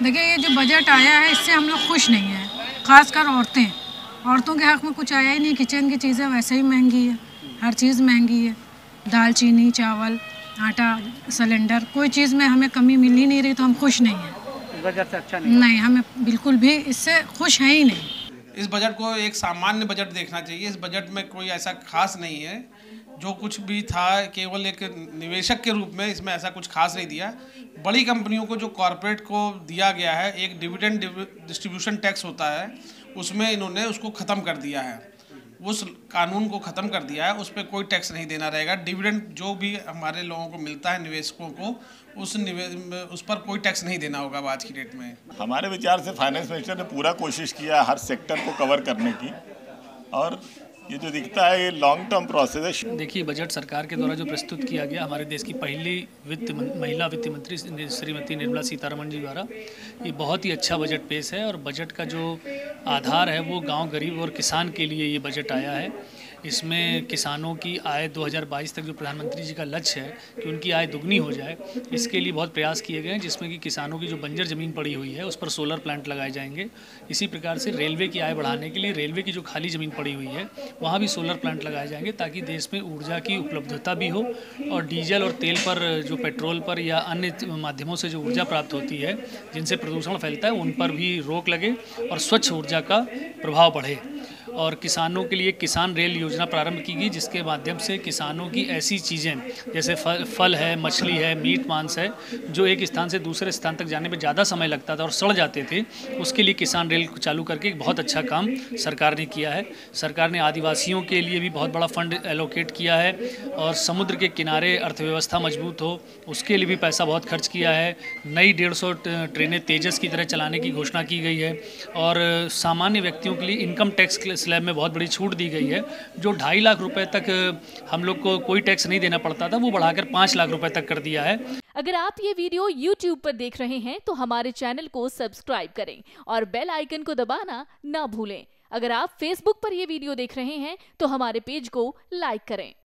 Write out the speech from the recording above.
देखिए, ये जो बजट आया है इससे हम लोग खुश नहीं हैं, खासकर औरतों के हक़ में कुछ आया ही नहीं। किचन की चीज़ें वैसे ही महंगी है, हर चीज़ महंगी है, दाल चीनी चावल आटा सिलेंडर, कोई चीज़ में हमें कमी मिल ही नहीं रही, तो हम खुश नहीं हैं। बजट से अच्छा नहीं? नहीं, हमें बिल्कुल भी इससे खुश हैं ही नहीं। इस बजट को एक सामान्य बजट देखना चाहिए। इस बजट में कोई ऐसा खास नहीं है। जो कुछ भी था केवल एक निवेशक के रूप में, इसमें ऐसा कुछ खास नहीं दिया। बड़ी कंपनियों को जो कॉरपोरेट को दिया गया है, एक डिविडेंड डिस्ट्रीब्यूशन टैक्स होता है, उसमें इन्होंने उसको ख़त्म कर दिया है। उस कानून को ख़त्म कर दिया है, उस पर कोई टैक्स नहीं देना रहेगा। डिविडेंड जो भी हमारे लोगों को मिलता है, निवेशकों को, उस पर कोई टैक्स नहीं देना होगा आज की डेट में। हमारे विचार से फाइनेंस मिनिस्टर ने पूरा कोशिश किया हर सेक्टर को कवर करने की, और ये जो दिखता है ये लॉन्ग टर्म प्रोसेस है। देखिए, बजट सरकार के द्वारा जो प्रस्तुत किया गया हमारे देश की पहली महिला वित्त मंत्री श्रीमती निर्मला सीतारमण जी द्वारा, ये बहुत ही अच्छा बजट पेश है। और बजट का जो आधार है वो गांव, गरीब और किसान के लिए ये बजट आया है। इसमें किसानों की आय 2022 तक जो प्रधानमंत्री जी का लक्ष्य है कि उनकी आय दुगनी हो जाए, इसके लिए बहुत प्रयास किए गए हैं, जिसमें कि किसानों की जो बंजर ज़मीन पड़ी हुई है उस पर सोलर प्लांट लगाए जाएंगे। इसी प्रकार से रेलवे की आय बढ़ाने के लिए रेलवे की जो खाली ज़मीन पड़ी हुई है वहाँ भी सोलर प्लांट लगाए जाएंगे, ताकि देश में ऊर्जा की उपलब्धता भी हो और डीजल और तेल पर, जो पेट्रोल पर या अन्य माध्यमों से जो ऊर्जा प्राप्त होती है जिनसे प्रदूषण फैलता है, उन पर भी रोक लगे और स्वच्छ ऊर्जा का प्रभाव बढ़े। और किसानों के लिए किसान रेल योजना प्रारंभ की गई, जिसके माध्यम से किसानों की ऐसी चीज़ें जैसे फल है, मछली है, मीट मांस है, जो एक स्थान से दूसरे स्थान तक जाने में ज़्यादा समय लगता था और सड़ जाते थे, उसके लिए किसान रेल चालू करके एक बहुत अच्छा काम सरकार ने किया है। सरकार ने आदिवासियों के लिए भी बहुत बड़ा फंड एलोकेट किया है, और समुद्र के किनारे अर्थव्यवस्था मजबूत हो उसके लिए भी पैसा बहुत खर्च किया है। नई 150 ट्रेनें तेजस की तरह चलाने की घोषणा की गई है, और सामान्य व्यक्तियों के लिए इनकम टैक्स स्लैब में बहुत बड़ी छूट दी गई है। जो 2.5 लाख रुपए तक हम लोग को कोई टैक्स नहीं देना पड़ता था, वो बढ़ाकर 5 लाख रुपए तक कर दिया है। अगर आप ये वीडियो YouTube पर देख रहे हैं तो हमारे चैनल को सब्सक्राइब करें और बेल आइकन को दबाना ना भूलें। अगर आप Facebook पर ये वीडियो देख रहे हैं तो हमारे पेज को लाइक करें।